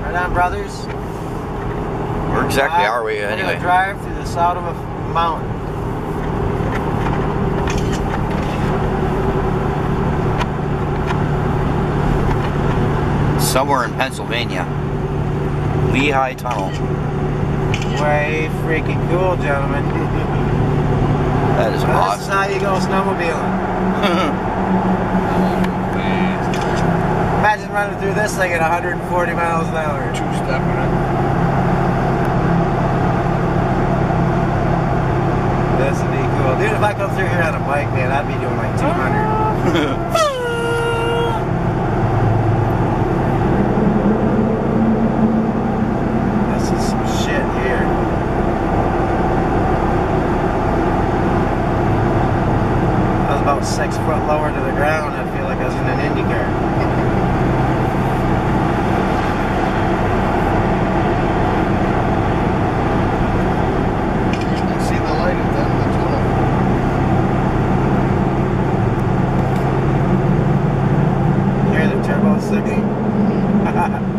Right on, brothers. Where exactly are we We're anyway? gonna drive through the side of a mountain. Somewhere in Pennsylvania. Lehigh Tunnel. Way freaking cool, gentlemen. That is Well, awesome. this is how you go snowmobiling. Imagine running through this thing at 140 miles an hour. Two-stepping it. This would be cool. Dude, if I come through here on a bike, man, I'd be doing like 200. This is some shit here. I was about 6 foot lower to the ground. I feel like I was in an Indy car. Turbo singing.